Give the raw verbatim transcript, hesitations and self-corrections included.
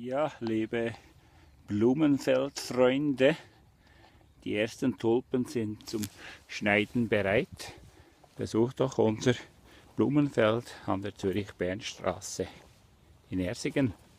Ja, liebe Blumenfeldfreunde, die ersten Tulpen sind zum Schneiden bereit. Besucht doch unser Blumenfeld an der Zürich-Bern-Straße in Ersingen.